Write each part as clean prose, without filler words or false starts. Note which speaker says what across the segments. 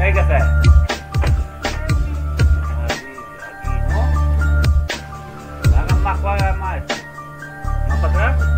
Speaker 1: hay que hacer? Aquí, ¿no? Hagan más, hagan más. ¿Más para atrás?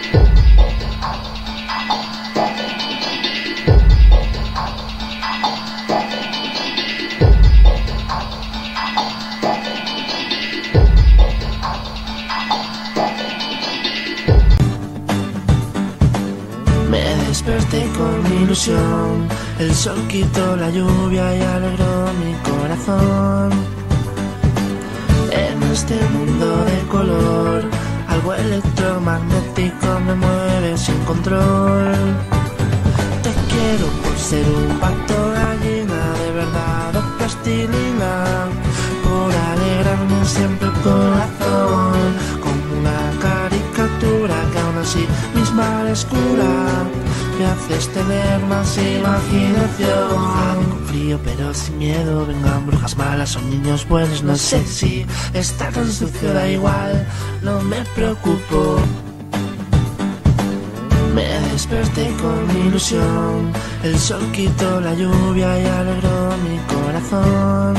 Speaker 2: Me desperté con mi ilusión, el sol quitó la lluvia y alegró mi corazón. En este mundo de color, algo electromagnético me mueve sin control. Te quiero por ser un pacto gallina, de verdad o plastilina, por alegrarme siempre el corazón, como una caricatura que aún así misma escura. Me haces tener más imaginación. Con frío pero sin miedo, vengan brujas malas o niños buenos, no sé si está tan sucio, da igual, no me preocupo. Me desperté con mi ilusión, el sol quitó la lluvia y alegró mi corazón.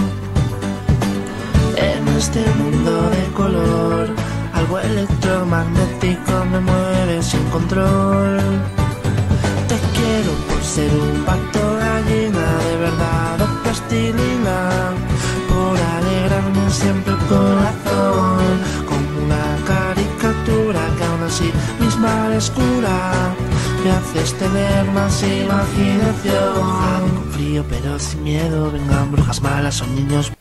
Speaker 2: En este mundo de color, algo electromagnético me mueve sin control. Te quiero por ser un pacto gallina, de verdad o plastilina, por alegrarme siempre el corazón, como una caricatura que aún así misma escura. Me haces tener más imaginación. Con frío pero sin miedo, vengan brujas malas o niños